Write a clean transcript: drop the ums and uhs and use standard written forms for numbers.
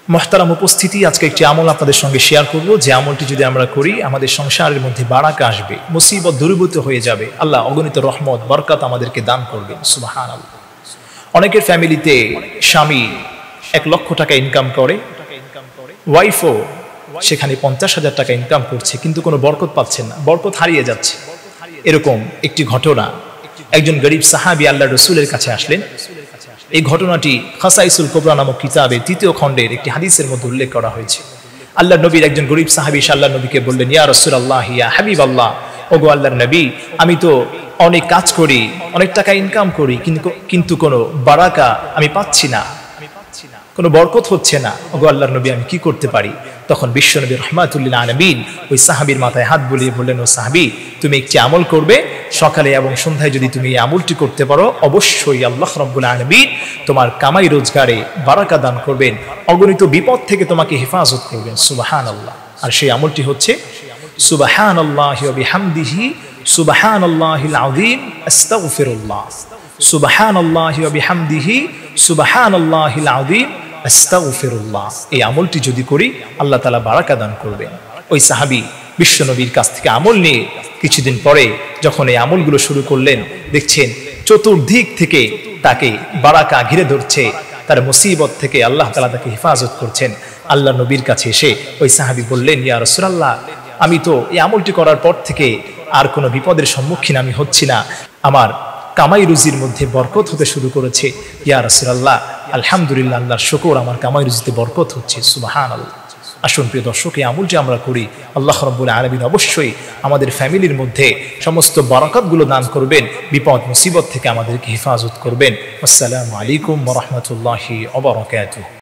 মুহতারাম উপস্থিতি, আজকে একটি আমল আপনাদের সঙ্গে শেয়ার করব, যে আমলটি যদি আমরা করি আমাদের সংসারের মধ্যে বারাকা আসবে, মুসিবত দূরীভূত হয়ে যাবে, আল্লাহ অগণিত রহমত বরকত আমাদেরকে দান করবেন। সুবহানাল্লাহ। অনেকের ফ্যামিলিতে স্বামী 1 লক্ষ টাকা ইনকাম করে, ওয়াইফও সেখানে 50,000 টাকা ইনকাম করছে, কিন্তু কোনো বরকত পাচ্ছেন না, বরকত হারিয়ে যাচ্ছে। এরকম একটি ঘটনা, একজন গরিব সাহাবী আল্লাহ রসুলের কাছে আসলেন। এই ঘটনাটি খাসাইসুল কুবরা নামক কিতাবে 3য় খণ্ডের একটি হাদিসের মধ্যে উল্লেখ করা হয়েছে। আল্লাহ নবীর একজন গরিব সাহাবী আল্লাহ নবীকে বললেন, ইয়া রাসূলুল্লাহ, ইয়া হাবিবাল্লাহ, ওগো আল্লাহর নবী, আমি তো অনেক কাজ করি, অনেক টাকা ইনকাম করি, কিন্তু কোনো বারাকা আমি পাচ্ছি না, কোনো বরকত হচ্ছে না। ওগো আল্লাহর নবী, আমি কি করতে পারি? তখন বিশ্বনবী রাহমাতুল্লিল আলামিন ওই সাহাবীর মাথায় হাত বুলিয়ে বললেন, ও সাহাবী, তুমি একটি আমল করবে, সকালে এবং সন্ধ্যায় যদি তুমি এই আমলটি করতে পারো, অবশ্যই আল্লাহ রাব্বুল আলামিন তোমার কামাই রোজগারে বারাকা দান করবেন, অগণিত বিপদ থেকে তোমাকে হেফাজত করবেন। সুবহানাল্লাহ। আর সেই আমলটি হচ্ছে সুবহানাল্লাহি ওয়া বিহামদিহি সুবহানাল্লাহিল আযীম আস্তাগফিরুল্লাহ। সুবহানাল্লাহি ওয়া বিহামদিহি সুবহানাল্লাহিল আযীম আস্তাগফিরুল্লাহ। এই আমলটি যদি করি আল্লাহ তাআলা বারাকা দান করবেন। ওই সাহাবী বিশ্বনবীর কাছ থেকে আমল নিয়ে কিছুদিন পরে যখন এই আমলগুলো শুরু করলেন, দেখছেন চতুর্দিক থেকে তাকে বারাকা ঘিরে ধরছে, তার মুসিবত থেকে আল্লাহ তাআলা তাকে হেফাজত করছেন। আল্লাহ নবীর কাছে এসে ওই সাহাবী বললেন, ইয়া রাসূলুল্লাহ, আমি তো এই আমলটি করার পর থেকে আর কোনো বিপদের সম্মুখীন আমি হচ্ছি না, আমার কামাই রুজির মধ্যে বরকত হতে শুরু করেছে। ইয়া রাসূলুল্লাহ, আলহামদুলিল্লাহ, আল্লাহর শুকর, আমার কামাই রুজিতে বরকত হচ্ছে। সুবহানাল্লাহ। আসুন প্রিয় দর্শক, এই আমলটি আমরা করি, আল্লাহ রাব্বুল আলামিন অবশ্যই আমাদের ফ্যামিলির মধ্যে সমস্ত বরকতগুলো দান করবেন, বিপদ মুসিবত থেকে আমাদেরকে হেফাজত করবেন। আসসালামু আলাইকুম ওয়া রাহমাতুল্লাহি ওয়া বারাকাতুহু।